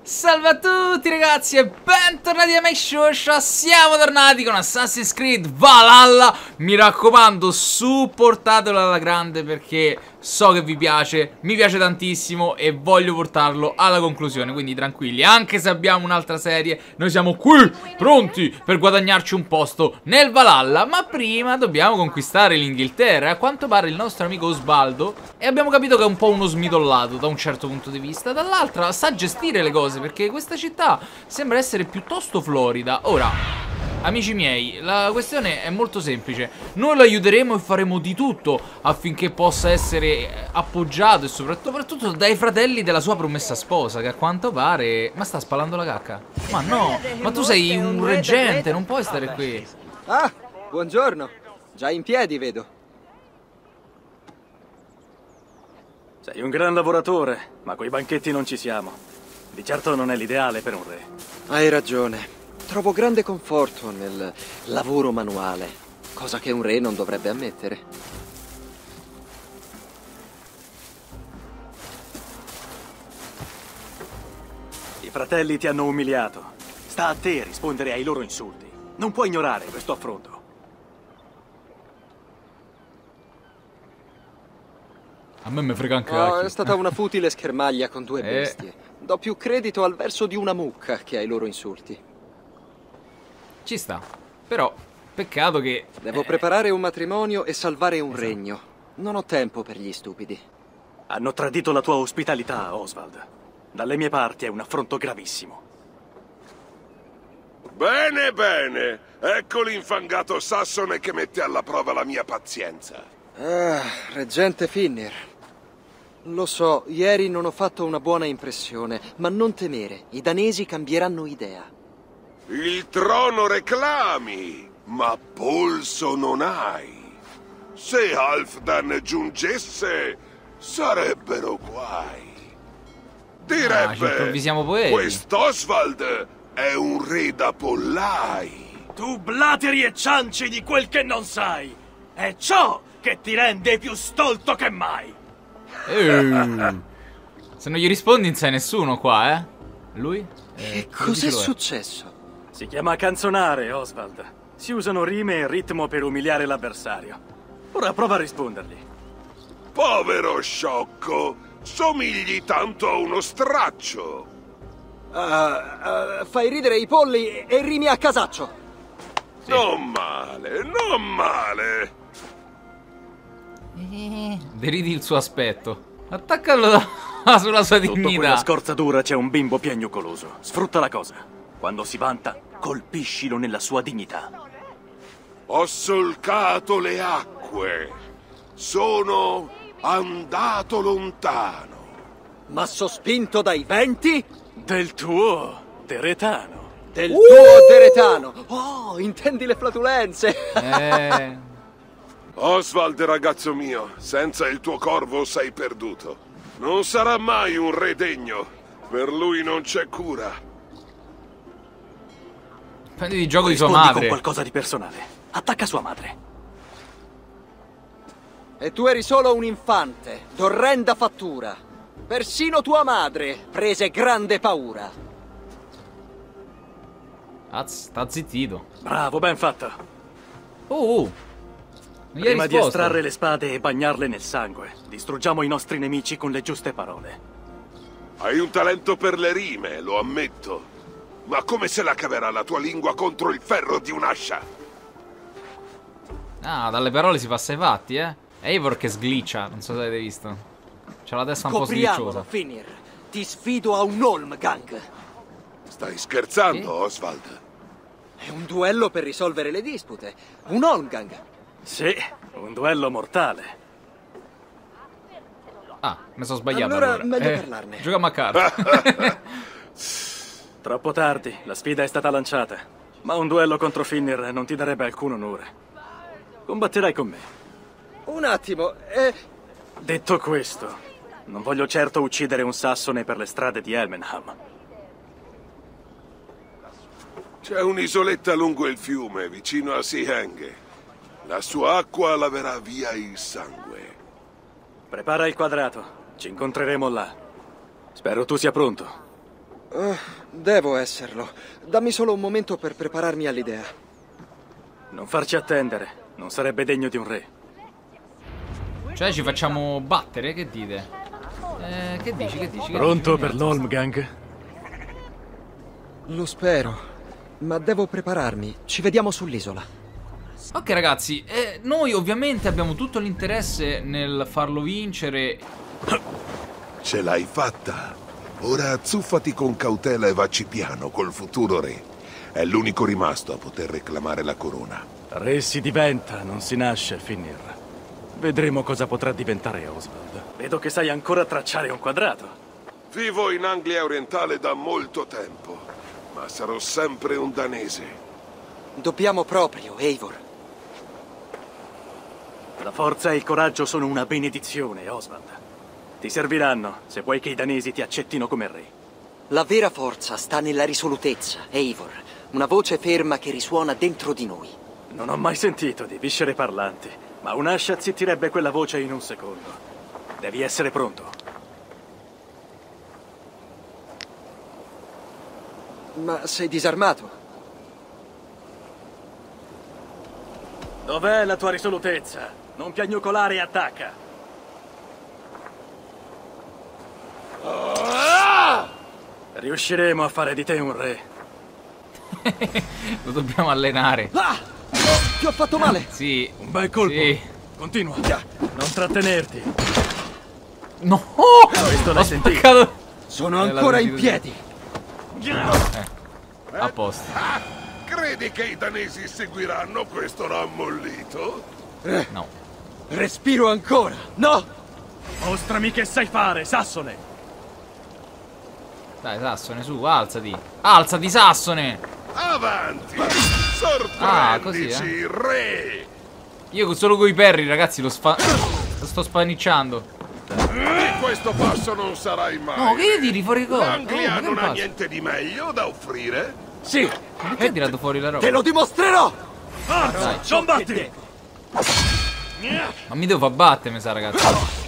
Salve a tutti ragazzi e bentornati a MakeShosha. Siamo tornati con Assassin's Creed Valhalla. Mi raccomando, supportatelo alla grande perché so che vi piace, mi piace tantissimo e voglio portarlo alla conclusione. Quindi tranquilli, anche se abbiamo un'altra serie, noi siamo qui pronti per guadagnarci un posto nel Valhalla. Ma prima dobbiamo conquistare l'Inghilterra. A quanto pare il nostro amico Osvaldo, e abbiamo capito che è un po' uno smidollato da un certo punto di vista, dall'altra sa gestire le cose, perché questa città sembra essere piuttosto florida. Ora, amici miei, la questione è molto semplice. Noi lo aiuteremo e faremo di tutto affinché possa essere appoggiato e soprattutto dai fratelli della sua promessa sposa, che a quanto pare... Ma sta spalando la cacca? Ma no, ma tu sei un reggente, non puoi stare qui. Ah, buongiorno. Già in piedi, vedo. Sei un gran lavoratore, ma coi banchetti non ci siamo. Di certo non è l'ideale per un re. Hai ragione. Trovo grande conforto nel lavoro manuale, cosa che un re non dovrebbe ammettere. I fratelli ti hanno umiliato. Sta a te rispondere ai loro insulti. Non puoi ignorare questo affronto. A me frega anche È stata una futile schermaglia con due bestie. Do più credito al verso di una mucca che ai loro insulti. Ci sta, però peccato che... Devo preparare un matrimonio e salvare un regno. Non ho tempo per gli stupidi. Hanno tradito la tua ospitalità, Oswald. Dalle mie parti è un affronto gravissimo. Bene, bene. Ecco l'infangato sassone che mette alla prova la mia pazienza. Ah, reggente Finnir. Lo so, ieri non ho fatto una buona impressione, ma non temere, i danesi cambieranno idea. Il trono reclami, ma polso non hai. Se Halfdan giungesse, sarebbero guai. Direbbe, ci improvvisiamo poeti. Quest'Oswald è un re da pollai. Tu blateri e cianci di quel che non sai. È ciò che ti rende più stolto che mai. Se non gli rispondi non sai nessuno qua, eh? Lui? Che cos'è successo? Si chiama canzonare, Oswald. Si usano rime e ritmo per umiliare l'avversario. Ora prova a rispondergli. Povero sciocco, somigli tanto a uno straccio. Fai ridere i polli e rimi a casaccio. Sì. Non male, non male. Deridi il suo aspetto. Attaccalo sulla sua Sotto dignità. quella scorzatura c'è un bimbo piagnucoloso. Sfrutta la cosa. Quando si vanta, colpiscilo nella sua dignità. Ho solcato le acque. Sono andato lontano. Ma sospinto dai venti? Del tuo Deretano. Del tuo Deretano. Oh, intendi le flatulenze. Oswald, ragazzo mio, senza il tuo corvo sei perduto. Non sarà mai un re degno. Per lui non c'è cura. Prendi di gioco di sua Rispondi madre. con qualcosa di personale. Attacca sua madre. E tu eri solo un infante, d'orrenda fattura. Persino tua madre prese grande paura. Sta zittito. Bravo, ben fatto. Non gli hai Prima di risposto. estrarre le spade e bagnarle nel sangue, distruggiamo i nostri nemici con le giuste parole. Hai un talento per le rime, lo ammetto. Ma come se la caverà la tua lingua contro il ferro di un'ascia? Ah, dalle parole si passa ai fatti, eh. È Eivor che sgliccia, non so se avete visto. C'ha la testa un po' sglicciosa. Finir. Ti sfido a un Holmgang. Stai scherzando, Sì? Oswald? È un duello per risolvere le dispute. Un Holmgang. Sì, un duello mortale. Ah, mi sono sbagliato Allora, meglio parlarne. Giochiamo a carte. Troppo tardi, la sfida è stata lanciata. Ma un duello contro Finnir non ti darebbe alcun onore. Combatterai con me. Un attimo, Detto questo, non voglio certo uccidere un sassone per le strade di Elmenham. C'è un'isoletta lungo il fiume, vicino a Seahenge. La sua acqua laverà via il sangue. Prepara il quadrato. Ci incontreremo là. Spero tu sia pronto. Devo esserlo. Dammi solo un momento per prepararmi all'idea. Non farci attendere. Non sarebbe degno di un re. Cioè ci facciamo battere? Che dite? Che dici? Che dici? Pronto per l'Holmgang? Lo spero, ma devo prepararmi. Ci vediamo sull'isola. Ok ragazzi, noi ovviamente abbiamo tutto l'interesse nel farlo vincere. Ce l'hai fatta. Ora azzuffati con cautela e vacci piano col futuro re. È l'unico rimasto a poter reclamare la corona. Re si diventa, non si nasce, Finnir. Vedremo cosa potrà diventare Oswald. Vedo che sai ancora tracciare un quadrato. Vivo in Anglia orientale da molto tempo, ma sarò sempre un danese. Dobbiamo proprio, Eivor. La forza e il coraggio sono una benedizione, Oswald. Ti serviranno se vuoi che i danesi ti accettino come re. La vera forza sta nella risolutezza, Eivor. Una voce ferma che risuona dentro di noi. Non ho mai sentito di viscere parlanti, ma un'ascia zittirebbe quella voce in un secondo. Devi essere pronto. Ma sei disarmato? Dov'è la tua risolutezza? Non piagnucolare e attacca. Riusciremo a fare di te un re. Lo dobbiamo allenare. Ti ho fatto male! Sì. Un bel colpo. Sì. Continua. Non trattenerti. No! Questo Ho l'hai sentito. spaccato. Sono ancora in piedi! A posto. Credi che i danesi seguiranno questo rammollito? No. Respiro ancora! No! Mostrami che sai fare, Sassone. Dai, Sassone, su, alzati. Alzati, Sassone! Avanti! Così, Sorprendici, re! Io solo coi perri, ragazzi, lo sto spanicciando. Di questo passo non sarai mai. No, che io tiri fuori cosa? L'Anglia non ha niente di meglio da offrire? Sì! Ma perché hai tirato fuori la roba? Te lo dimostrerò! Forza, combatti! Ma mi devo far battere, mi sa, ragazzi.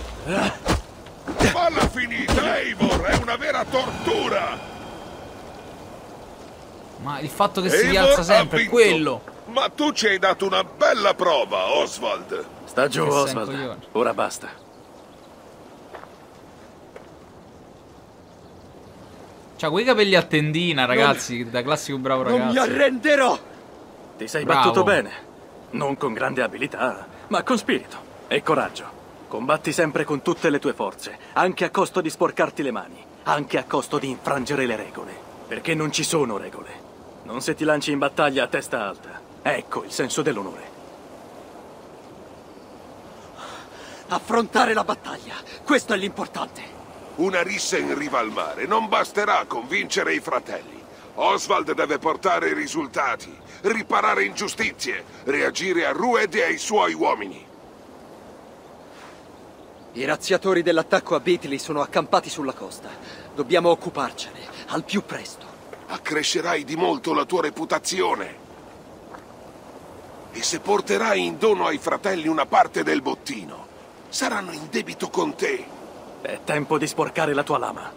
Falla finita, Eivor! È una vera tortura! Ma il fatto che si Eivor rialza ha sempre è vinto. quello. Ma tu ci hai dato una bella prova, Oswald. Sta giù, Che sei un Oswald. coglione. Ora basta. C'ha quei capelli a tendina, ragazzi, da classico bravo Non mi ragazzo. arrenderò! Ti sei Bravo. battuto bene. Non con grande abilità, ma con spirito e coraggio. Combatti sempre con tutte le tue forze, anche a costo di sporcarti le mani, anche a costo di infrangere le regole. Perché non ci sono regole. Non se ti lanci in battaglia a testa alta. Ecco il senso dell'onore. Affrontare la battaglia, questo è l'importante. Una rissa in riva al mare non basterà a convincere i fratelli. Oswald deve portare risultati, riparare ingiustizie, reagire a Rued e ai suoi uomini. I razziatori dell'attacco a Beatley sono accampati sulla costa. Dobbiamo occuparcene, al più presto. Accrescerai di molto la tua reputazione. E se porterai in dono ai fratelli una parte del bottino, saranno in debito con te. È tempo di sporcare la tua lama.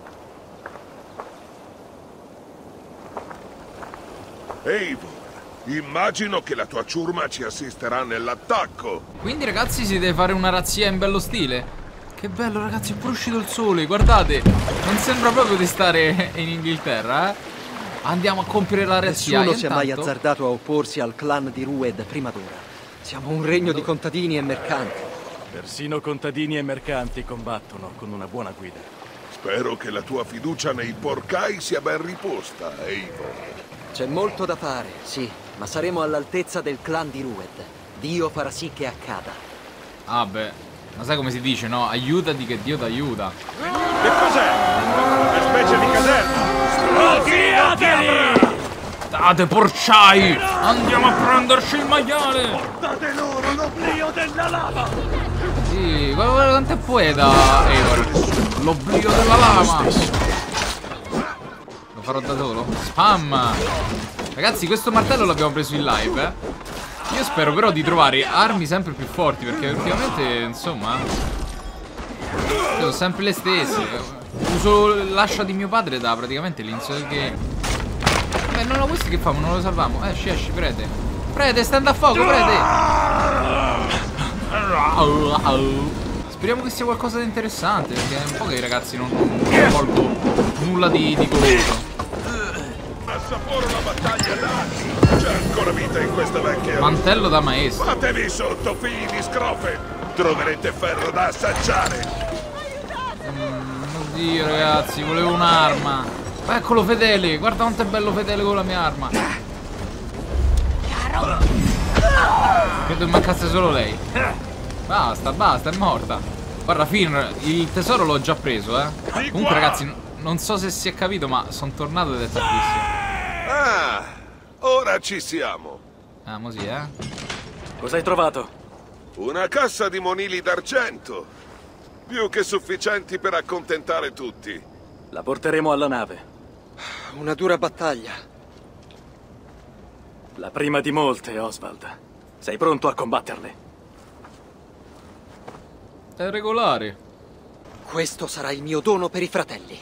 Eivor, immagino che la tua ciurma ci assisterà nell'attacco. Quindi, ragazzi, si deve fare una razzia in bello stile. Che bello, ragazzi, è pure uscito il sole, guardate. Non sembra proprio di stare in Inghilterra, eh. Andiamo a compiere la razzia. Nessuno Io si è mai intanto- azzardato a opporsi al clan di Rued prima d'ora. Siamo un regno di contadini e mercanti. Persino contadini e mercanti combattono con una buona guida. Spero che la tua fiducia nei porcai sia ben riposta, Eivor. C'è molto da fare, sì, ma saremo all'altezza del clan di Rued. Dio farà sì che accada. Ah, beh. Ma sai come si dice, no? Aiutati che Dio ti aiuta. Che cos'è? Una specie di caserma? Strofiateli! Date, porciai! Andiamo a prenderci il maiale! Date loro l'oblio della lava! Sì, guarda quanto è poeta, Eivor. L'oblio della lama! Lo farò da solo? Spam! Ragazzi, questo martello l'abbiamo preso in live, eh. Io spero però di trovare armi sempre più forti, perché ultimamente, insomma, sono sempre le stesse. Uso l'ascia di mio padre da praticamente l'inizio del game. Non lo questo che famo? Non lo salviamo. Esci, Prete. Prete, stand a fuoco, Prete. Speriamo che sia qualcosa di interessante, perché è un po' che i ragazzi non colgo nulla di goloso. Assaporo la battaglia, dai! C'è ancora vita in questa vecchia... Mantello da maestro. Fatevi sotto, figli di scrofe! Troverete ferro da assaggiare! Oddio, ragazzi, volevo un'arma. Eccolo fedele, guarda quanto è bello fedele con la mia arma. Credo che mancasse solo lei. Basta, è morta. Guarda, Finn, il tesoro l'ho già preso, Comunque, ragazzi, non so se si è capito, ma sono tornato ed è tardissimo. Ah, ora ci siamo. Mo sì, Cosa hai trovato? Una cassa di monili d'argento. Più che sufficienti per accontentare tutti. La porteremo alla nave. Una dura battaglia. La prima di molte, Oswald. Sei pronto a combatterle? È regolare. Questo sarà il mio dono per i fratelli.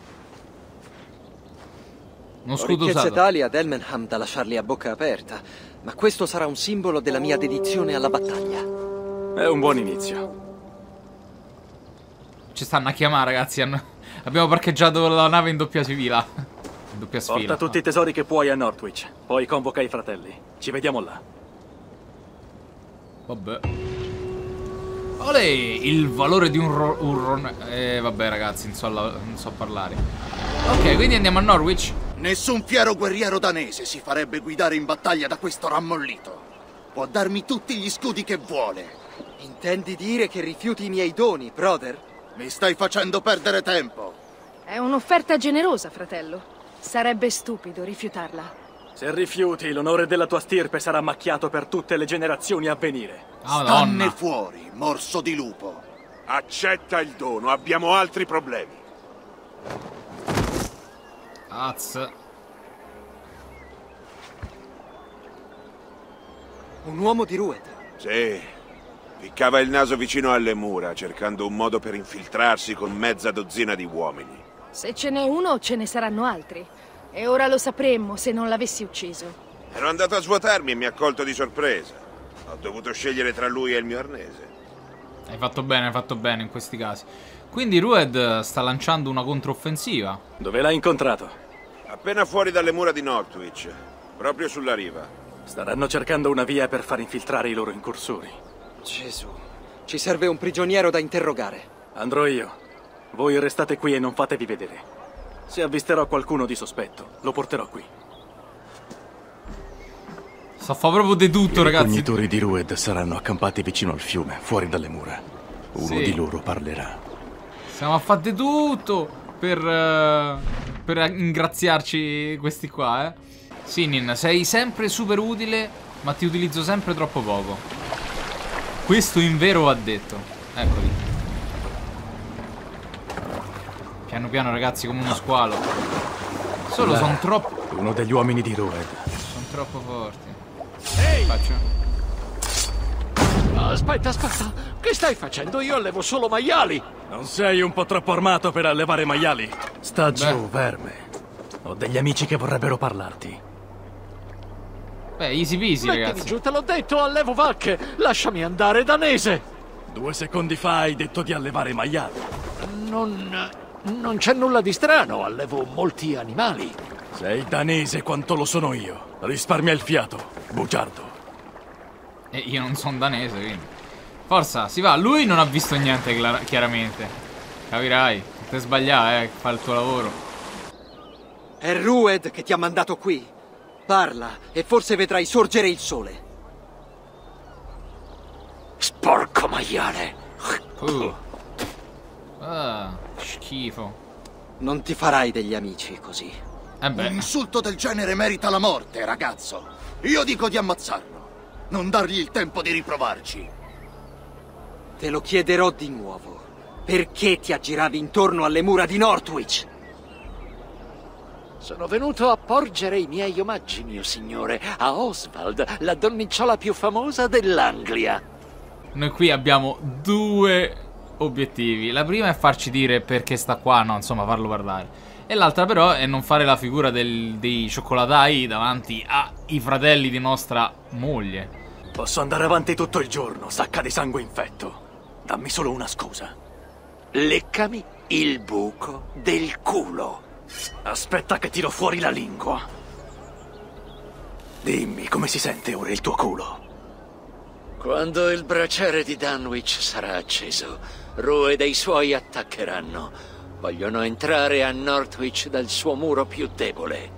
Uno Ho scudo ricchezze usato. tali ad Elmenham da lasciarli a bocca aperta, ma questo sarà un simbolo della mia dedizione alla battaglia. È un buon inizio. Ci stanno a chiamare, ragazzi. Abbiamo parcheggiato la nave in doppia sfila. In doppia sfila. Porta tutti i tesori che puoi a Northwich. Poi convoca i fratelli. Ci vediamo là. Vabbè. Olè, il valore di un vabbè, ragazzi, non so parlare. Ok, quindi andiamo a Norwich. Nessun fiero guerriero danese si farebbe guidare in battaglia da questo rammollito. Può darmi tutti gli scudi che vuole. Intendi dire che rifiuti i miei doni, brother? Mi stai facendo perdere tempo. È un'offerta generosa, fratello. Sarebbe stupido rifiutarla. Se rifiuti, l'onore della tua stirpe sarà macchiato per tutte le generazioni a venire. Stanne fuori, morso di lupo. Accetta il dono, abbiamo altri problemi. Az. Un uomo di Rued. Sì, ficcava il naso vicino alle mura, cercando un modo per infiltrarsi con mezza dozzina di uomini. Se ce n'è uno, ce ne saranno altri. E ora lo sapremmo se non l'avessi ucciso. Ero andato a svuotarmi e mi ha colto di sorpresa. Ho dovuto scegliere tra lui e il mio arnese. Hai fatto bene in questi casi. Quindi Rued sta lanciando una controffensiva. Dove l'hai incontrato? Appena fuori dalle mura di Northwich, proprio sulla riva. Staranno cercando una via per far infiltrare i loro incursori. Gesù, ci serve un prigioniero da interrogare. Andrò io. Voi restate qui e non fatevi vedere. Se avvisterò qualcuno di sospetto, lo porterò qui. Sta fa proprio di tutto, I ragazzi. I cognitori di Rued saranno accampati vicino al fiume, fuori dalle mura. Uno di loro parlerà. Stiamo a fare di tutto per ingraziarci questi qua, Sinin, sei sempre super utile, ma ti utilizzo sempre troppo poco. Questo in vero va detto. Eccoli. Piano piano, ragazzi, come uno squalo. Solo sono troppo... Uno degli uomini di Rued. Sono troppo forti. Ehi! Faccio. Aspetta, che stai facendo? Io allevo solo maiali. Non sei un po' troppo armato per allevare maiali? Sta giù, verme. Ho degli amici che vorrebbero parlarti. Beh, easy peasy, Mettimi ragazzi. giù, te l'ho detto, allevo vacche. Lasciami andare, danese. 2 secondi fa hai detto di allevare maiali. Non c'è nulla di strano, allevo molti animali. Sei danese quanto lo sono io. Risparmia il fiato, bugiardo. E io non sono danese, quindi. Forza, si va. Lui non ha visto niente, chiaramente. Capirai. Non ti sbagliare, fa il tuo lavoro. È Rued che ti ha mandato qui. Parla e forse vedrai sorgere il sole. Sporco maiale. Schifo. Non ti farai degli amici così. Un insulto del genere merita la morte, ragazzo. Io dico di ammazzarlo. Non dargli il tempo di riprovarci. Te lo chiederò di nuovo. Perché ti aggiravi intorno alle mura di Northwich? Sono venuto a porgere i miei omaggi, mio signore, a Oswald, la donnicciola più famosa dell'Anglia. Noi qui abbiamo due obiettivi. La prima è farci dire perché sta qua, no, insomma, farlo parlare. E l'altra però è non fare la figura dei cioccolatai davanti ai fratelli di nostra moglie. Posso andare avanti tutto il giorno, sacca di sangue infetto. Dammi solo una scusa. Leccami il buco del culo. Aspetta che tiro fuori la lingua. Dimmi come si sente ora il tuo culo. Quando il braciere di Dunwich sarà acceso, Rued e i suoi attaccheranno. Vogliono entrare a Northwich dal suo muro più debole.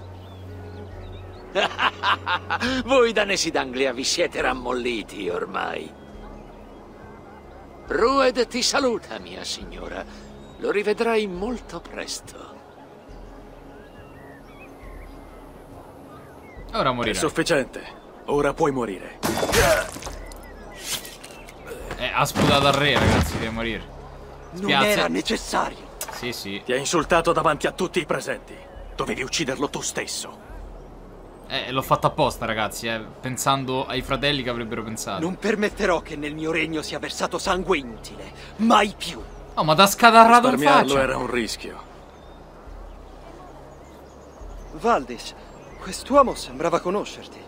Voi danesi d'Anglia vi siete rammolliti ormai. Rued ti saluta, mia signora. Lo rivedrai molto presto. Ora È morirai. sufficiente. Ora puoi morire. Ha sputato al re, ragazzi, deve morire. Non era Spiazza. necessario. Sì, sì. Ti ha insultato davanti a tutti i presenti. Dovevi ucciderlo tu stesso. L'ho fatto apposta, ragazzi, pensando ai fratelli che avrebbero pensato. Non permetterò che nel mio regno sia versato sangue inutile. Mai più. Oh, ma t'ha scatarrato in Risparmiarlo faccia. era un rischio. Valdis, quest'uomo sembrava conoscerti.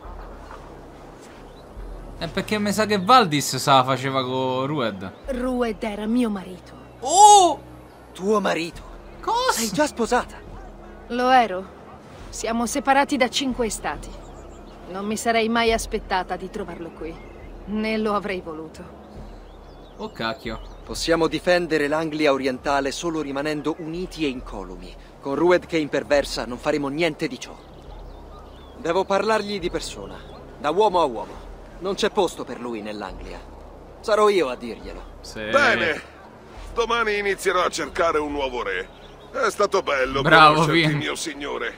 È perché mi sa che Valdis se la faceva con Rued. Rued era mio marito. Oh! Tuo marito. Cosa? Sei già sposata. Lo ero. Siamo separati da 5 stati. Non mi sarei mai aspettata di trovarlo qui. Né lo avrei voluto. Oh cacchio. Possiamo difendere l'Anglia orientale solo rimanendo uniti e incolumi. Con Rued che imperversa non faremo niente di ciò. Devo parlargli di persona, da uomo a uomo. Non c'è posto per lui nell'Anglia. Sarò io a dirglielo. Sì. Bene. Domani inizierò a cercare un nuovo re. È stato bello Bravo, conoscerti, Vin. mio signore.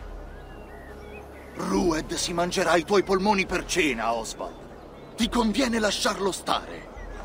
Rued si mangerà i tuoi polmoni per cena, Oswald. Ti conviene lasciarlo stare.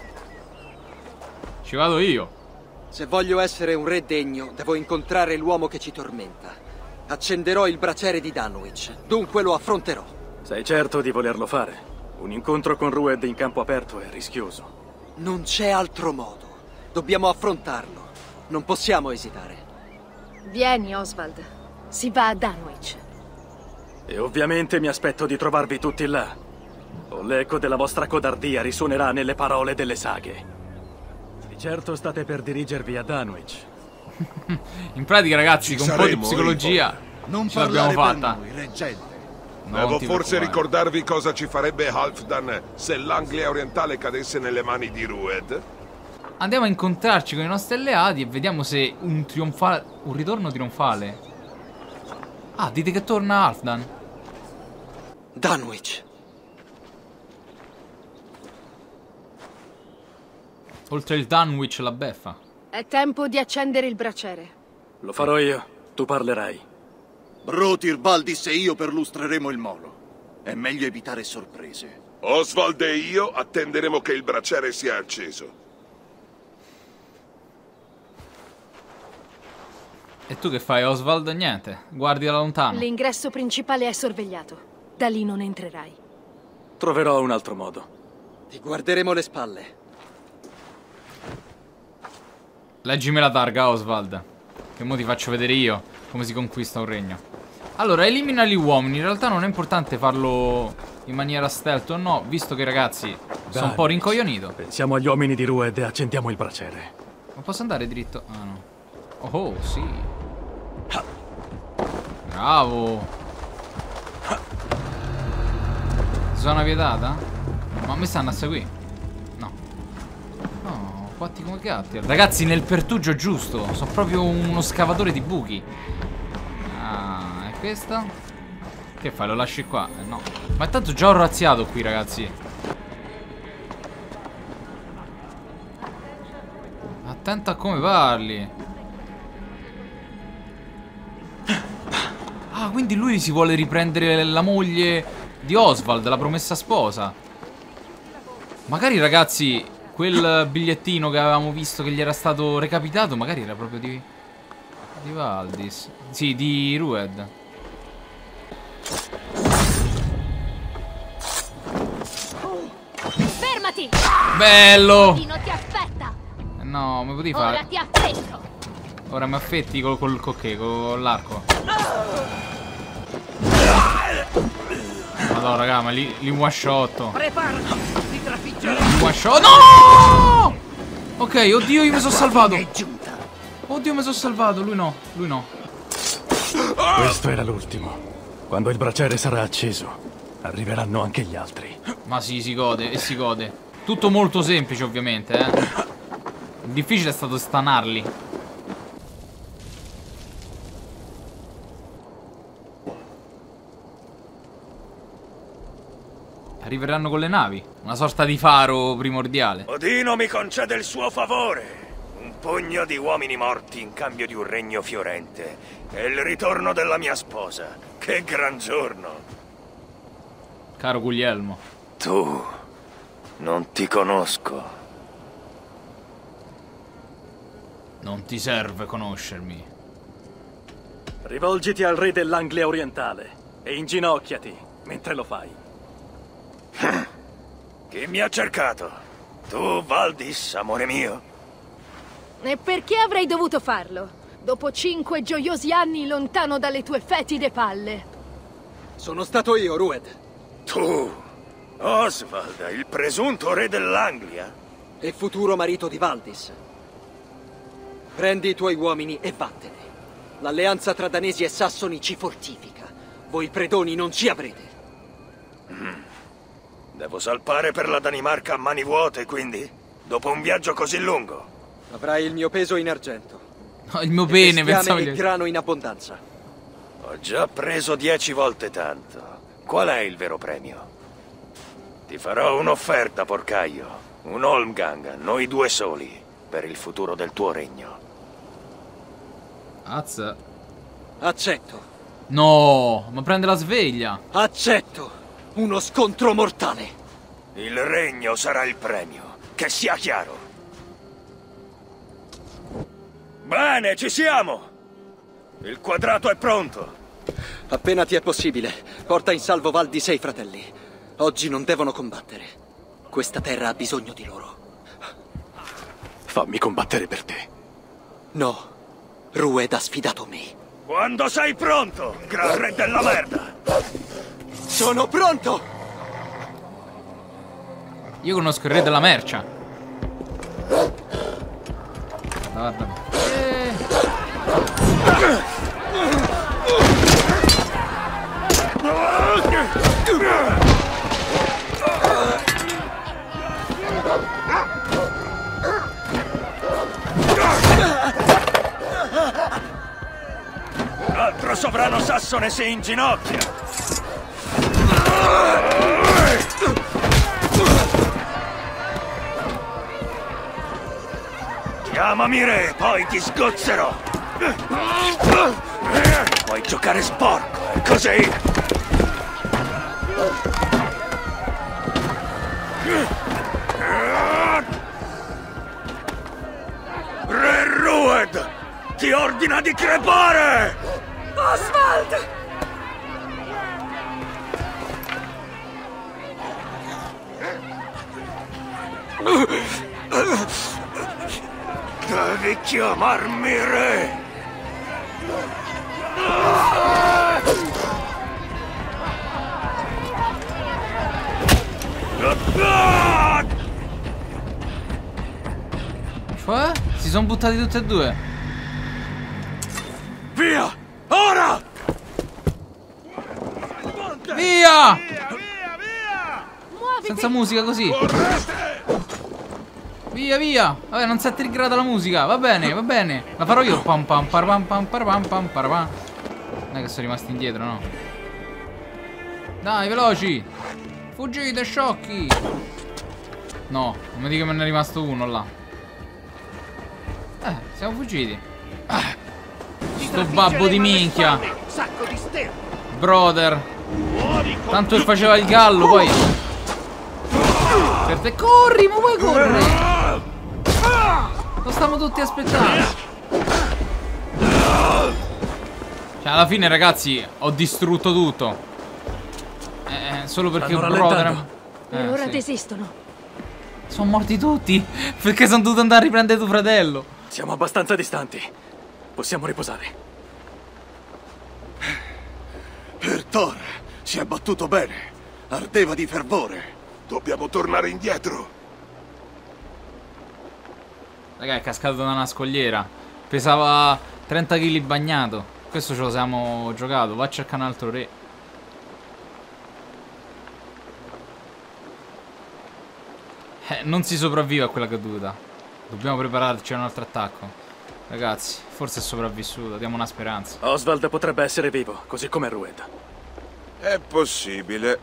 Ci vado io. Se voglio essere un re degno, devo incontrare l'uomo che ci tormenta. Accenderò il braciere di Dunwich, dunque lo affronterò. Sei certo di volerlo fare? Un incontro con Rued in campo aperto è rischioso. Non c'è altro modo. Dobbiamo affrontarlo. Non possiamo esitare. Vieni, Oswald. Si va a Dunwich. E ovviamente mi aspetto di trovarvi tutti là. O l'eco della vostra codardia risuonerà nelle parole delle saghe. Di certo state per dirigervi a Dunwich. In pratica, ragazzi, Ci con un po' di saremo, psicologia Non ce l'abbiamo parlare per fatta. noi, reggente. Non Devo ti forse preoccupare. ricordarvi cosa ci farebbe Halfdan se l'Anglia orientale cadesse nelle mani di Rued? Andiamo a incontrarci con i nostri alleati e vediamo se un ritorno trionfale. Ah, dite che torna Halfdan. Dunwich. Oltre il Dunwich la beffa. È tempo di accendere il braciere. Lo farò io, tu parlerai. Brotir, Valdis e io perlustreremo il molo. È meglio evitare sorprese. Oswald e io attenderemo che il braciere sia acceso. E tu che fai, Oswald? Niente, guardi da lontano. L'ingresso principale è sorvegliato. Da lì non entrerai. Troverò un altro modo. Ti guarderemo le spalle. Leggimi la targa, Oswald. Che mo ti faccio vedere io come si conquista un regno. Allora, elimina gli uomini. In realtà non è importante farlo in maniera stealth o no, visto che, ragazzi, sono un po' rincoglionito. Pensiamo agli uomini di Rued e accendiamo il braciere. Ma posso andare dritto? Ah, no. Oh, sì. Bravo. Zona vietata? Ma mi stanno a seguire? No. No, fatti come gatti. Ragazzi, nel pertugio giusto. Sono proprio uno scavatore di buchi. Ah, e questa? Che fai? Lo lasci qua? No. Ma tanto già ho razziato qui, ragazzi. Attento a come parli. Ah, quindi lui si vuole riprendere la moglie di Oswald, la promessa sposa. Magari, ragazzi, quel bigliettino che avevamo visto che gli era stato recapitato, magari era proprio di Valdis. Sì, di Rued. Fermati! Bello! Dino ti aspetta! No, mi potevi fare. Ora ti affetto. Ora mi affetti con l'arco. Madonna, raga, ma li one shot. Preparati, ti trafiggerò. One shot. No! Ok, oddio, io mi sono salvato. Oddio, mi sono salvato. Lui no, lui no. Questo era l'ultimo. Quando il braciere sarà acceso, arriveranno anche gli altri. Ma sì, si gode e si gode. Tutto molto semplice, ovviamente, Il difficile è stato stanarli. Arriveranno con le navi. Una sorta di faro primordiale. Odino mi concede il suo favore. Un pugno di uomini morti in cambio di un regno fiorente. E il ritorno della mia sposa. Che gran giorno. Caro Guglielmo. Tu non ti conosco. Non ti serve conoscermi. Rivolgiti al re dell'Anglia orientale e inginocchiati mentre lo fai. Chi mi ha cercato? Tu, Valdis, amore mio? E perché avrei dovuto farlo? Dopo 5 gioiosi anni lontano dalle tue fetide palle. Sono stato io, Rued. Tu, Oswald, il presunto re dell'Anglia? E futuro marito di Valdis. Prendi i tuoi uomini e vattene. L'alleanza tra danesi e sassoni ci fortifica. Voi predoni non ci avrete. Devo salpare per la Danimarca a mani vuote, quindi? Dopo un viaggio così lungo? Avrai il mio peso in argento. No, il mio pene, pensavo e grano in abbondanza. Ho già preso 10 volte tanto. Qual è il vero premio? Ti farò un'offerta, porcaio. Un Holmgang, noi due soli, per il futuro del tuo regno. Azza. Accetto. No, ma prende la sveglia. Accetto. Uno scontro mortale. Il regno sarà il premio. Che sia chiaro. Bene, ci siamo. Il quadrato è pronto. Appena ti è possibile, porta in salvo Valdis e i fratelli. Oggi non devono combattere. Questa terra ha bisogno di loro. Fammi combattere per te. No, Rued ha sfidato me. Quando sei pronto, gran re della merda. Sono pronto! Io conosco il re della mercia. Guarda. L'altro sovrano sassone si inginocchia. Chiamami re, poi ti sgozzerò. Puoi giocare sporco, è così? Re Rued ti ordina di crepare! Oswald! Devi chiamarmi re! Cioè? Si sono buttati tutti e due. Via! Ora! Via! Muoviti! Senza musica così. Via, via. Vabbè, non si è triggata la musica. Va bene, va bene. La farò io. Pam pam parpam pam parpam pam parpam. Non è che sono rimasti indietro, no? Dai, veloci. Fuggite, sciocchi. No, non mi dica che me ne è rimasto uno là. Siamo fuggiti. Sto babbo di minchia. Sacco di sterno. Brother. Tanto che faceva il gallo, poi. Per te, corri, ma vuoi correre? Lo stiamo tutti aspettando. Cioè, alla fine, ragazzi, ho distrutto tutto. Solo perché Stanno il brother. rallentando. E ora Sì. desistono. Sono morti tutti. Perché sono dovuto andare a riprendere tuo fratello. Siamo abbastanza distanti. Possiamo riposare. Per Thor, si è battuto bene. Ardeva di fervore. Dobbiamo tornare indietro. Raga, è cascato da una scogliera. Pesava 30 kg bagnato. Questo ce lo siamo giocato. Va a cercare un altro re. Non si sopravvive a quella caduta. Dobbiamo prepararci a un altro attacco. Ragazzi, forse è sopravvissuto. Diamo una speranza. Oswald potrebbe essere vivo, così come Rued. È possibile.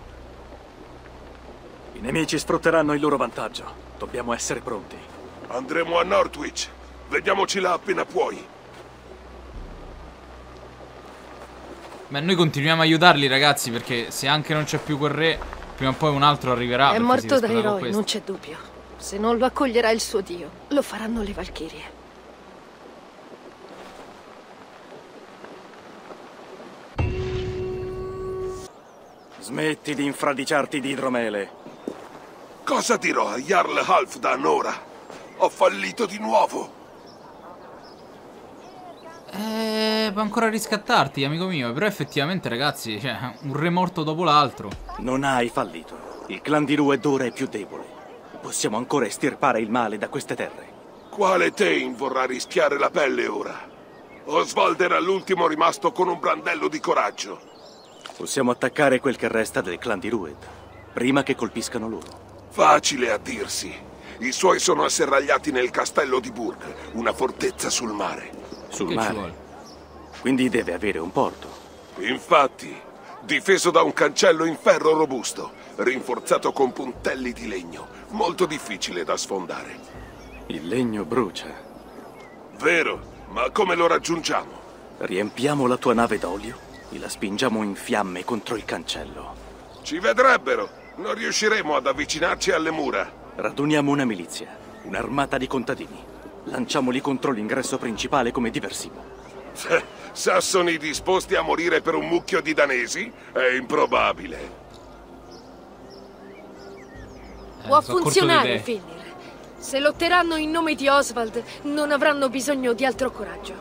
I nemici sfrutteranno il loro vantaggio. Dobbiamo essere pronti. Andremo a Northwich. Vediamoci là appena puoi. Beh, noi continuiamo a aiutarli, ragazzi, perché se anche non c'è più quel re, prima o poi un altro arriverà. È morto da eroe, non c'è dubbio. Se non lo accoglierà il suo dio, lo faranno le Valchirie. Smetti di infradiciarti di idromele. Cosa dirò a Jarl Halfdan ora? Ho fallito di nuovo. Può ancora riscattarti, amico mio. Però effettivamente, ragazzi, cioè, un re morto dopo l'altro. Non hai fallito. Il clan di Rued ora è più debole. Possiamo ancora estirpare il male da queste terre. Quale Thane vorrà rischiare la pelle ora? Oswald era l'ultimo rimasto con un brandello di coraggio. Possiamo attaccare quel che resta del clan di Rued, prima che colpiscano loro. Facile a dirsi. I suoi sono asserragliati nel castello di Burg, una fortezza sul mare. Sul Che ci mare? vuole? Quindi deve avere un porto. Infatti, difeso da un cancello in ferro robusto, rinforzato con puntelli di legno, molto difficile da sfondare. Il legno brucia. Vero, ma come lo raggiungiamo? Riempiamo la tua nave d'olio e la spingiamo in fiamme contro il cancello. Ci vedrebbero. Non riusciremo ad avvicinarci alle mura. Raduniamo una milizia, un'armata di contadini. Lanciamoli contro l'ingresso principale come diversivo. Sassoni disposti a morire per un mucchio di danesi? È improbabile. Può sono corto di funzionare, idee. Finir. Se lotteranno in nome di Oswald, non avranno bisogno di altro coraggio.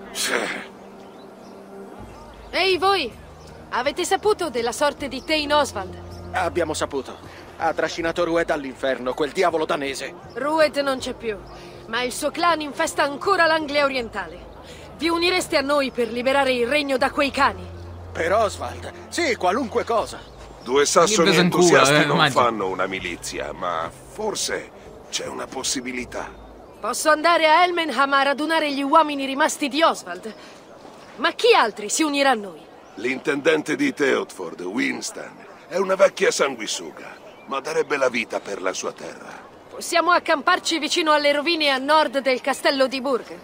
Ehi, voi! Avete saputo della sorte di Thane Oswald? Abbiamo saputo. Ha trascinato Rued all'inferno, quel diavolo danese. Rued non c'è più, ma il suo clan infesta ancora l'Anglia orientale. Vi unireste a noi per liberare il regno da quei cani? Per Oswald, sì, qualunque cosa. Due sassoni Che entusiasti non immagino. fanno una milizia, ma forse c'è una possibilità. Posso andare a Elmenham a radunare gli uomini rimasti di Oswald. Ma chi altri si unirà a noi? L'intendente di Teodford, Winston, è una vecchia sanguisuga, ma darebbe la vita per la sua terra. Possiamo accamparci vicino alle rovine a nord del castello di Burg.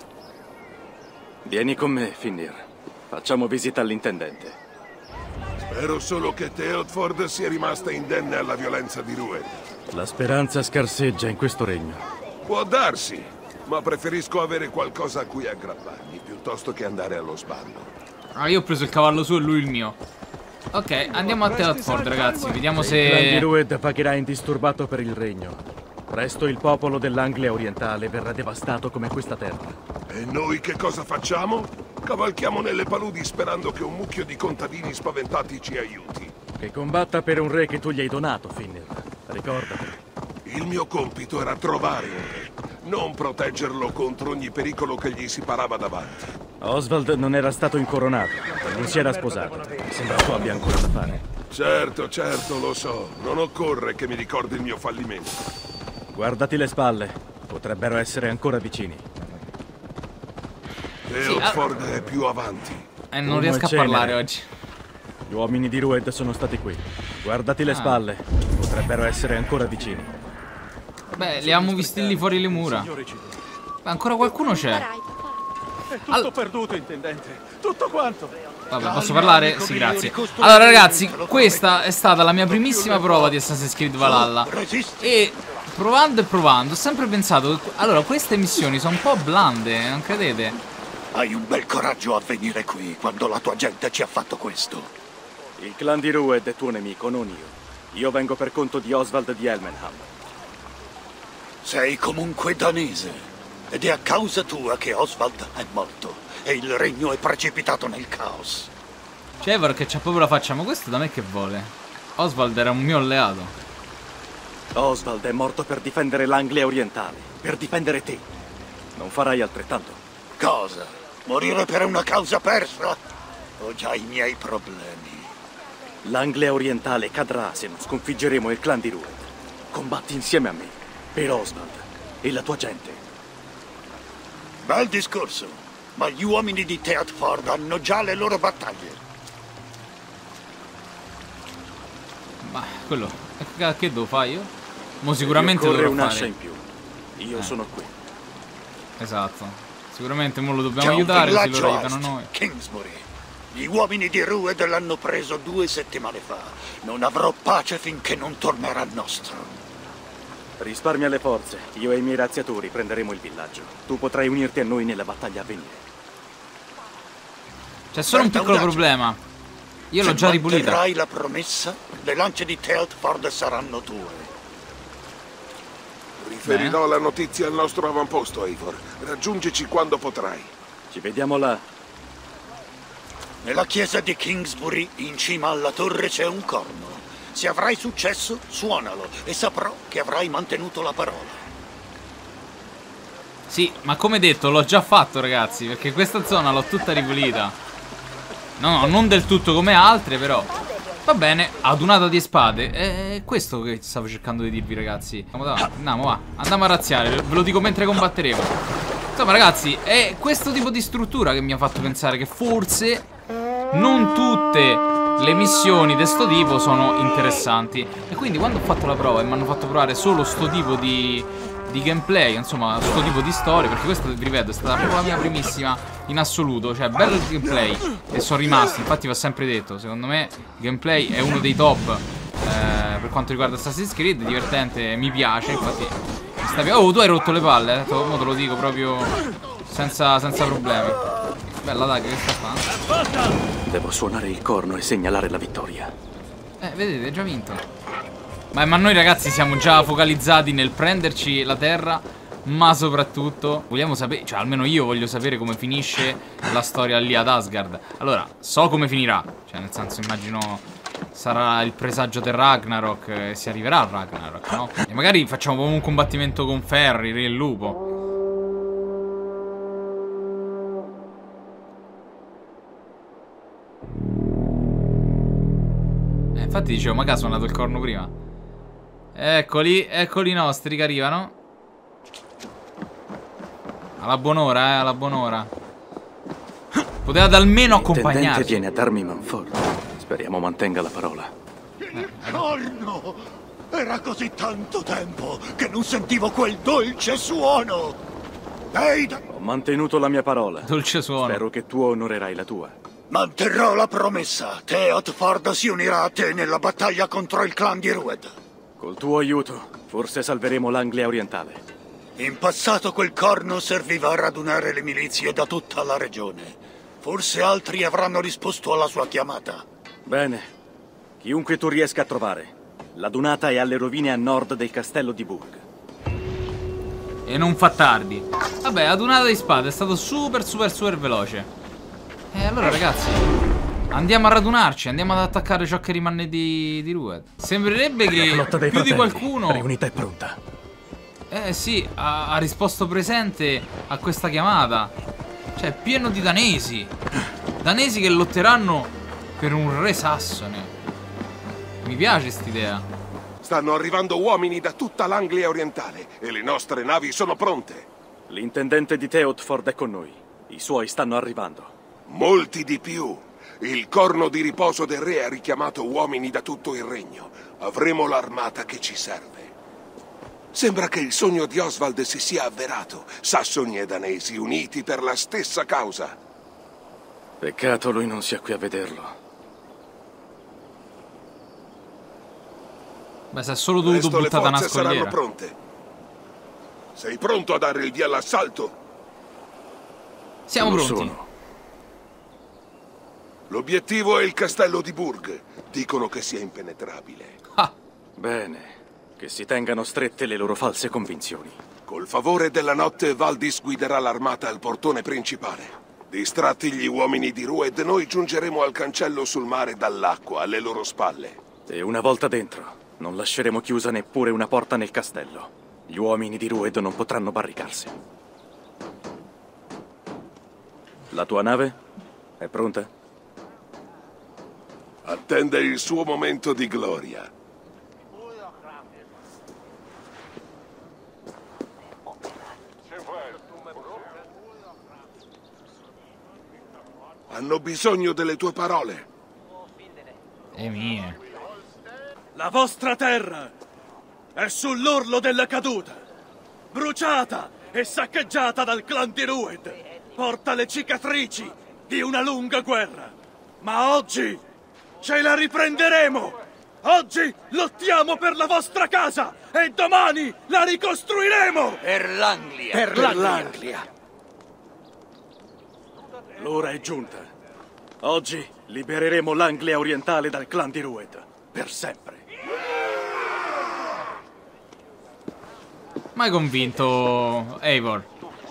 Vieni con me, Finir. Facciamo visita all'intendente. Spero solo che Teodford sia rimasta indenne alla violenza di Rued. La speranza scarseggia in questo regno. Può darsi, ma preferisco avere qualcosa a cui aggrapparmi piuttosto che andare allo sballo. Ah, io ho preso il cavallo suo e lui il mio. Ok, andiamo a Teodford, ragazzi. Vediamo Il clan di se... Rued pagherà indisturbato per il regno. Presto il popolo dell'Anglia orientale verrà devastato come questa terra. E noi che cosa facciamo? Cavalchiamo nelle paludi sperando che un mucchio di contadini spaventati ci aiuti. Che combatta per un re che tu gli hai donato, Finir. Ricordati. Il mio compito era trovare un re, non proteggerlo contro ogni pericolo che gli si parava davanti. Oswald non era stato incoronato, non si era sposato. Sembra tu abbia ancora da fare. Certo, lo so. Non occorre che mi ricordi il mio fallimento. Guardati le spalle, potrebbero essere ancora vicini. Teodford è più avanti. non Uomo riesco a e cenere. parlare oggi. Gli uomini di Rued sono stati qui. Guardati le spalle, potrebbero essere ancora vicini. Beh, li abbiamo visti lì fuori le mura. Ma ancora qualcuno c'è. Tutto perduto, intendente. Tutto quanto. Vabbè, posso parlare? Sì, grazie. Allora, ragazzi, questa è stata la mia primissima prova di Assassin's Creed Valhalla. E provando e provando, ho sempre pensato che... Allora, queste missioni sono un po' blande, non credete? Hai un bel coraggio a venire qui quando la tua gente ci ha fatto questo. Il clan di Rued è tuo nemico, non io. Io vengo per conto di Oswald di Elmenham. Sei comunque danese. Ed è a causa tua che Oswald è morto. E il regno è precipitato nel caos. C'è Eivor che c'ha proprio la faccia, ma questo da me che vuole? Oswald era un mio alleato. Oswald è morto per difendere l'Anglia orientale, per difendere te. Non farai altrettanto? Cosa? Morire per una causa persa? Ho già i miei problemi. L'Anglia orientale cadrà se non sconfiggeremo il clan di Rued. Combatti insieme a me, per Oswald e la tua gente. Bel discorso, ma gli uomini di Teatford hanno già le loro battaglie. Ma quello, che devo fare io? Mo sicuramente occorre dovrò un'ascia fare. in più. Io sono qui. Esatto. Sicuramente mo lo dobbiamo C'è un aiutare, così lo villaggio a aiutano est, noi. Kingsbury. Gli uomini di Rued l'hanno preso 2 settimane fa. Non avrò pace finché non tornerà nostro. Risparmia le forze. Io e i miei razziatori prenderemo il villaggio. Tu potrai unirti a noi nella battaglia a venire. C'è solo un piccolo problema. Io l'ho già ripulita. Se manterrai la promessa, le lance di Teatford saranno tue. Riferirò la notizia al nostro avamposto, Eivor. Raggiungici quando potrai. Ci vediamo là. Nella chiesa di Kingsbury, in cima alla torre, c'è un corno. Se avrai successo, suonalo e saprò che avrai mantenuto la parola. Sì, ma come detto, l'ho già fatto, ragazzi, perché questa zona l'ho tutta ripulita. No, non del tutto come altre, però. Va bene, adunata di spade. È questo che stavo cercando di dirvi, ragazzi. Andiamo, va. Andiamo a razziare, ve lo dico mentre combatteremo. Insomma, ragazzi, è questo tipo di struttura che mi ha fatto pensare che forse non tutte le missioni di sto tipo sono interessanti. E quindi quando ho fatto la prova e mi hanno fatto provare solo sto tipo di gameplay, insomma, sto tipo di storia, perché questa, vi ripeto, è stata proprio la mia primissima in assoluto. Cioè, bello il gameplay. E sono rimasti, infatti vi ho sempre detto, secondo me il gameplay è uno dei top per quanto riguarda Assassin's Creed. Divertente, mi piace, infatti oh, tu hai rotto le palle, mo te lo dico proprio senza problemi. Bella, dai, che sta facendo? Devo suonare il corno e segnalare la vittoria. Vedete, hai già vinto. Ma noi, ragazzi, siamo già focalizzati nel prenderci la terra, ma soprattutto vogliamo sapere, cioè almeno io voglio sapere come finisce la storia lì ad Asgard. Allora, so come finirà, cioè nel senso, immagino sarà il presagio del Ragnarok e si arriverà al Ragnarok, no? E magari facciamo proprio un combattimento con Fenrir e il lupo. Infatti dicevo, magari ha suonato il corno prima. Eccoli i nostri che arrivano. Alla buon'ora, alla buon'ora. Potevate almeno accompagnarci. Il intendente viene a darmi manforte. Speriamo mantenga la parola. Corno! Era così tanto tempo che non sentivo quel dolce suono! Ho mantenuto la mia parola. Dolce suono. Spero che tu onorerai la tua. Manterrò la promessa. Teatford si unirà a te nella battaglia contro il clan di Rued. Col tuo aiuto, forse salveremo l'Anglia orientale. In passato quel corno serviva a radunare le milizie da tutta la regione. Forse altri avranno risposto alla sua chiamata. Bene. Chiunque tu riesca a trovare. La dunata è alle rovine a nord del castello di Burg. E non fa tardi. Vabbè, la dunata di spade è stato super veloce. E allora, ragazzi, andiamo a radunarci, andiamo ad attaccare ciò che rimane di Rued. Sembrerebbe che più di qualcuno... Riunita è pronta. Sì, ha risposto presente a questa chiamata. Cioè, pieno di danesi. Danesi che lotteranno per un re sassone. Mi piace st'idea. Stanno arrivando uomini da tutta l'Anglia orientale e le nostre navi sono pronte. L'intendente di Teatford è con noi. I suoi stanno arrivando. Molti di più. Il corno di riposo del re ha richiamato uomini da tutto il regno. Avremo l'armata che ci serve. Sembra che il sogno di Oswald si sia avverato. Sassoni e danesi uniti per la stessa causa. Peccato lui non sia qui a vederlo. Beh, se è solo dovuto buttare una scogliera. Le forze saranno pronte. Sei pronto a dare il via all'assalto? Siamo pronti. L'obiettivo è il castello di Burg. Dicono che sia impenetrabile. Bene. Che si tengano strette le loro false convinzioni. Col favore della notte, Valdis guiderà l'armata al portone principale. Distratti gli uomini di Rued, noi giungeremo al cancello sul mare dall'acqua, alle loro spalle. E una volta dentro, non lasceremo chiusa neppure una porta nel castello. Gli uomini di Rued non potranno barricarsi. La tua nave? È pronta? Attende il suo momento di gloria. Hanno bisogno delle tue parole. E mie. La vostra terra è sull'orlo della caduta. Bruciata e saccheggiata dal clan di Rued. Porta le cicatrici di una lunga guerra. Ma oggi ce la riprenderemo. Oggi lottiamo per la vostra casa e domani la ricostruiremo. Per l'Anglia. Per l'Anglia. L'ora è giunta. Oggi libereremo l'Anglia orientale dal clan di Rued. Per sempre. Mai convinto, Eivor.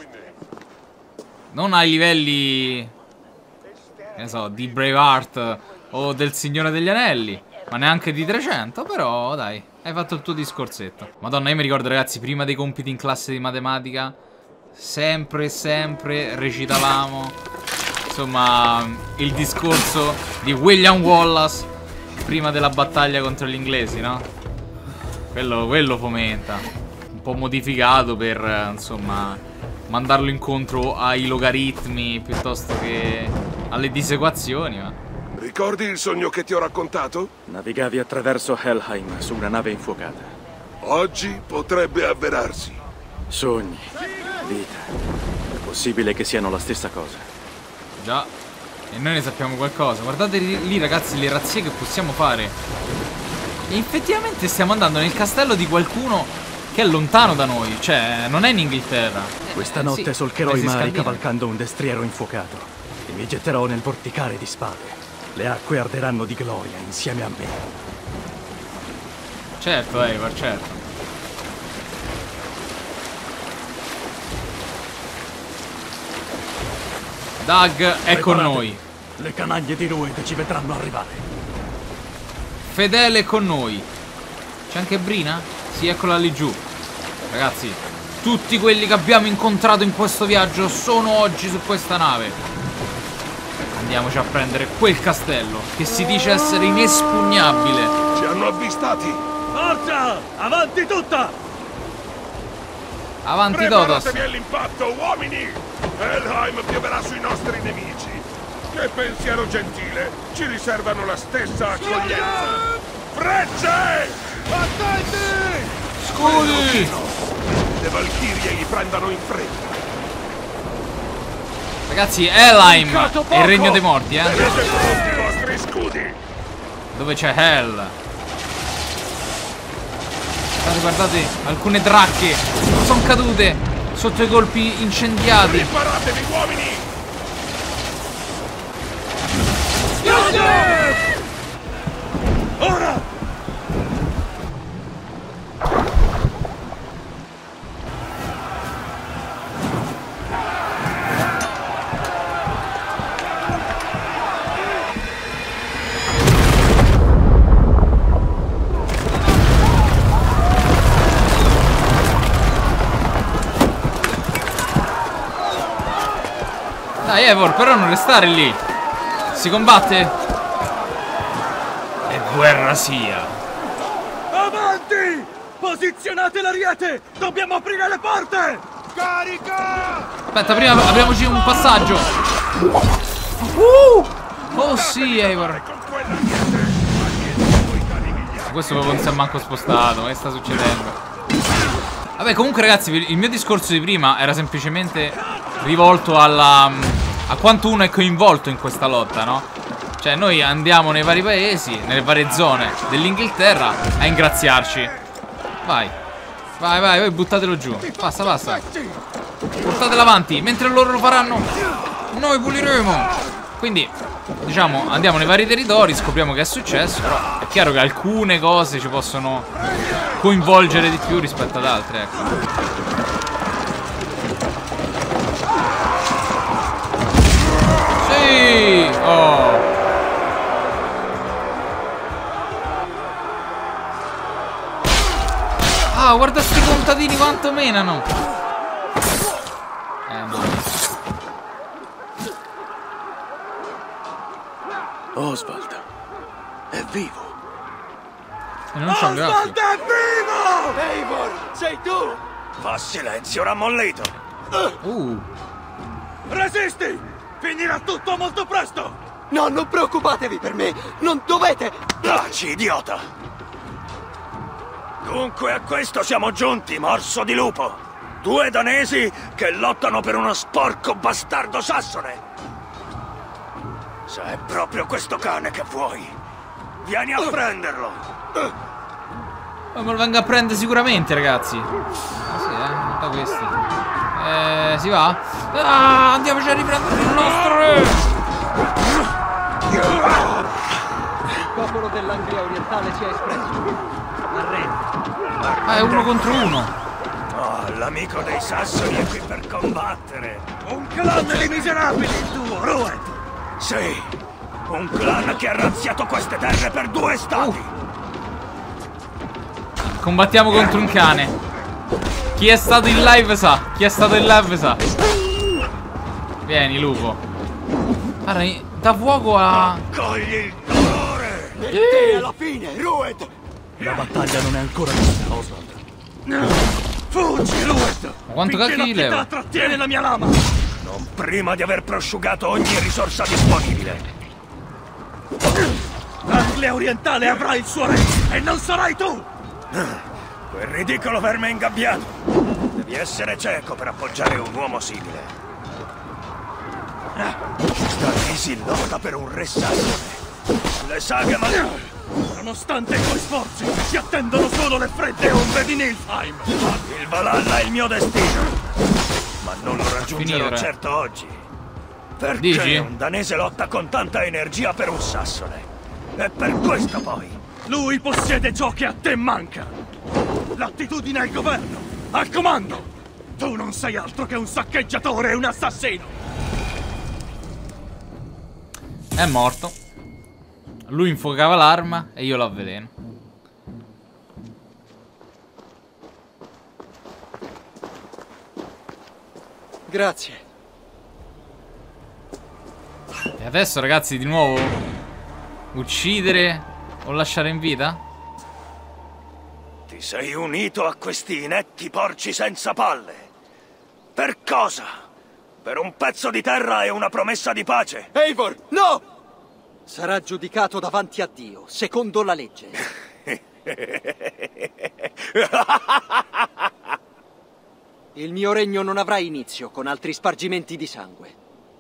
Non ai livelli, che ne so, di Braveheart o del Signore degli Anelli, ma neanche di 300, però dai, hai fatto il tuo discorsetto. Madonna, io mi ricordo, ragazzi, prima dei compiti in classe di matematica, sempre recitavamo, insomma, il discorso di William Wallace prima della battaglia contro gli inglesi, no? Quello fomenta. Un po' modificato per, insomma, mandarlo incontro ai logaritmi piuttosto che alle disequazioni, ma... Ricordi il sogno che ti ho raccontato? Navigavi attraverso Helheim su una nave infuocata. Oggi potrebbe avverarsi. Sogni, vita. È possibile che siano la stessa cosa. Già, e noi ne sappiamo qualcosa. Guardate lì, ragazzi, le razzie che possiamo fare. E effettivamente stiamo andando nel castello di qualcuno che è lontano da noi. Cioè, non è in Inghilterra. Questa notte sì, solcherò i paesi mari scandinavi. cavalcando un destriero infuocato e mi getterò nel vorticare di spade. Le acque arderanno di gloria insieme a me. Certo, Eivor, certo. Doug è con noi. Le canaglie di Rued ci vedranno arrivare. Fedele è con noi. C'è anche Brina? Sì, eccola lì giù. Ragazzi, tutti quelli che abbiamo incontrato in questo viaggio sono oggi su questa nave. Andiamoci a prendere quel castello che si dice essere inespugnabile. Ci hanno avvistati. Forza! Avanti tutta! Avanti Todos. Preparatevi all'impatto, uomini! Helheim pioverà sui nostri nemici. Che pensiero gentile! Ci riservano la stessa accoglienza. Frecce! Attenti! Scudi! Le Valchirie li prendano in fretta. Ragazzi, Helheim è il regno dei morti, Tenete pronti i vostri scudi! Dove c'è Hell. Guardate, alcune dracche sono cadute sotto i colpi incendiati. Preparatevi, uomini! Ora! Dai, Eivor, però non restare lì. Si combatte? E guerra sia. Avanti! Posizionate l'ariete! Dobbiamo aprire le porte! Carica! Aspetta, prima apriamoci un passaggio. Oh sì, Eivor. Questo proprio non si è manco spostato. Che sta succedendo? Vabbè, comunque, ragazzi, il mio discorso di prima era semplicemente rivolto a quanto uno è coinvolto in questa lotta, no? Cioè, noi andiamo nei vari paesi, nelle varie zone dell'Inghilterra a ingraziarci. Vai. Vai, voi buttatelo giù. Passa. Portatelo avanti. Mentre loro lo faranno, noi puliremo. Quindi, diciamo, andiamo nei vari territori, scopriamo che è successo. Però è chiaro che alcune cose ci possono coinvolgere di più rispetto ad altre, ecco. Sì! Oh! Ah, guarda sti contadini quanto menano! No. Oswald è vivo. E non c'ho un grafico. Oswald è vivo! Eivor, sei tu! Fa silenzio, rammollito! Resisti! Finirà tutto molto presto! No, non preoccupatevi per me! Non dovete! Taci, idiota! Dunque a questo siamo giunti, morso di lupo! 2 danesi che lottano per uno sporco bastardo sassone! Se è proprio questo cane che vuoi, vieni a prenderlo! Ma me lo vengo a prendere sicuramente, ragazzi. Sì, da questi. Si va? Ah, andiamoci a riprendere il nostro re! Il popolo dell'Anglia orientale si è espresso. Arrendi. Ah, è 1 contro 1. Oh, l'amico dei sassoni è qui per combattere! Un clan di miserabili, il tuo, Rued! Sì, un clan che ha razziato queste terre per 2 stati! Combattiamo contro un cane. Chi è stato in live sa. Chi è stato in live sa. Vieni, lupo. Guarda, da fuoco a... Cogli il dolore! E te alla fine, Rued! La battaglia non è ancora finita, Oswald. Fuggi, Rued! Ma quanto Finché cacchi la pietà leva? trattiene la mia lama! Non prima di aver prosciugato ogni risorsa disponibile. L'Anglia orientale avrà il suo re e non sarai tu! Quel ridicolo verme ingabbiato. Devi essere cieco per appoggiare un uomo simile. Stanisi lotta per un re sassone. Le saghe Nonostante i tuoi sforzi, ti attendono solo le fredde ombre di Nilfheim! Il Valhalla è il mio destino. Ma non lo raggiungerò Finire. certo oggi. Perché Dici? un danese lotta con tanta energia per un sassone? E per questo poi. Lui possiede ciò che a te manca! L'attitudine al governo, al comando! Tu non sei altro che un saccheggiatore e un assassino! È morto. Lui infuocava l'arma e io l'avveleno. Grazie. E adesso, ragazzi, di nuovo uccidere o lasciare in vita? Ti sei unito a questi inetti porci senza palle. Per cosa? Per un pezzo di terra e una promessa di pace? Eivor, no! Sarà giudicato davanti a Dio, secondo la legge. Il mio regno non avrà inizio con altri spargimenti di sangue.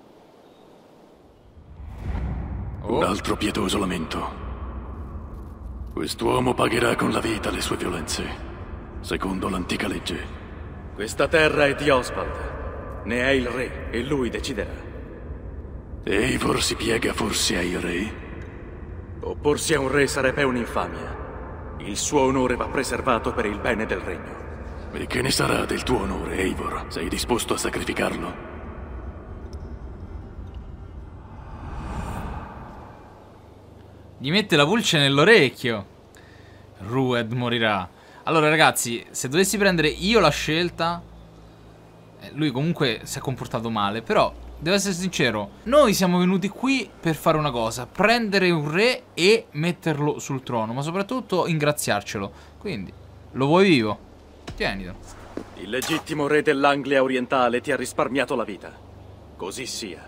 Un altro pietoso lamento. Quest'uomo pagherà con la vita le sue violenze, secondo l'antica legge. Questa terra è di Oswald. Ne è il re e lui deciderà. Eivor si piega forse ai re? Opporsi a un re sarebbe un'infamia. Il suo onore va preservato per il bene del regno. E che ne sarà del tuo onore, Eivor? Sei disposto a sacrificarlo? Gli mette la pulce nell'orecchio. Rued morirà. Allora, ragazzi, se dovessi prendere io la scelta, lui comunque si è comportato male, però devo essere sincero, noi siamo venuti qui per fare una cosa: prendere un re e metterlo sul trono, ma soprattutto ingraziarcelo. Quindi, lo vuoi vivo? Tienilo. Il legittimo re dell'Anglia orientale ti ha risparmiato la vita. Così sia.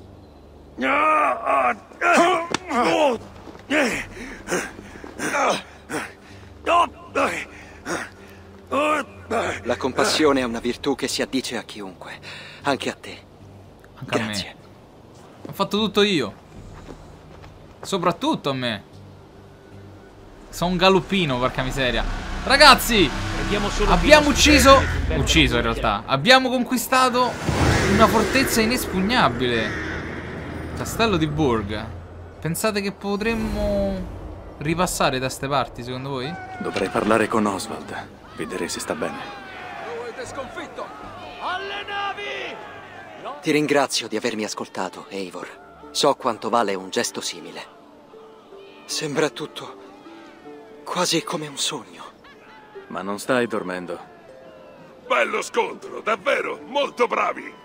La compassione è una virtù che si addice a chiunque, anche a te. Anche Grazie. a me. Ho fatto tutto io. Soprattutto a me. Sono un galoppino, porca miseria. Ragazzi, abbiamo ucciso in realtà. Abbiamo conquistato una fortezza inespugnabile. Castello di Burg. Pensate che potremmo ripassare da ste parti, secondo voi? Dovrei parlare con Oswald. Vedere se sta bene. Avete sconfitto! Alle navi! Ti ringrazio di avermi ascoltato, Eivor. So quanto vale un gesto simile. Sembra tutto quasi come un sogno. Ma non stai dormendo. Bello scontro, davvero, molto bravi.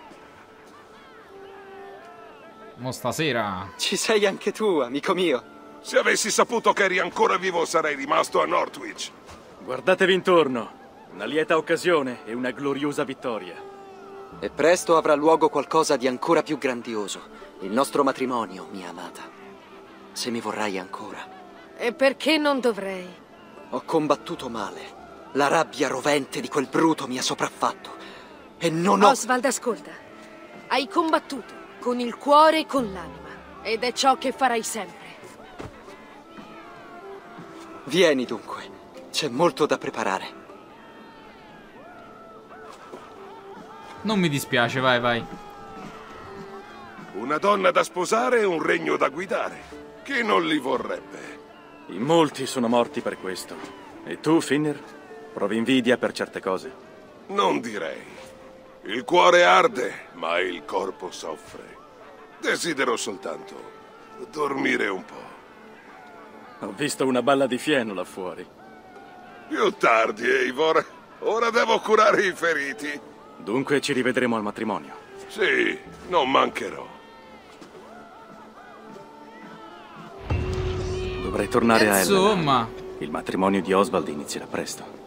Mo stasera. Ci sei anche tu, amico mio. Se avessi saputo che eri ancora vivo sarei rimasto a Northwich. Guardatevi intorno. Una lieta occasione e una gloriosa vittoria. E presto avrà luogo qualcosa di ancora più grandioso. Il nostro matrimonio, mia amata. Se mi vorrai ancora. E perché non dovrei? Ho combattuto male. La rabbia rovente di quel bruto mi ha sopraffatto. E non ho... Oswald, ascolta. Hai combattuto con il cuore e con l'anima. Ed è ciò che farai sempre. Vieni dunque. C'è molto da preparare. Non mi dispiace, vai, vai. Una donna da sposare e un regno da guidare. Chi non li vorrebbe? In molti sono morti per questo. E tu, Finner? Provi invidia per certe cose? Non direi. Il cuore arde, ma il corpo soffre. Desidero soltanto dormire un po'. Ho visto una balla di fieno là fuori. Più tardi, Eivor. Ora devo curare i feriti. Dunque ci rivedremo al matrimonio. Sì, non mancherò. Dovrei tornare a Helena. Insomma. Il matrimonio di Oswald inizierà presto.